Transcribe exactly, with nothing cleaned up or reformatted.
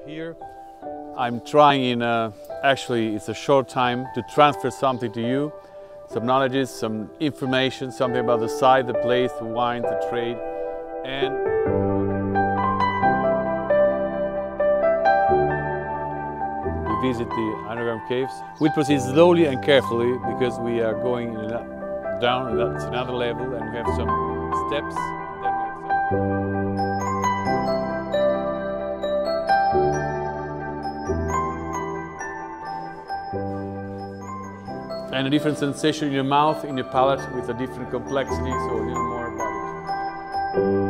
here. I'm trying in a, actually it's a short time to transfer something to you, some knowledge, some information, something about the site, the place, the wine, the trade, and we visit the underground caves. We proceed slowly and carefully because we are going in a, down, that's another level, and we have some steps. And a different sensation in your mouth, in your palate, with a different complexity, so a little more about it.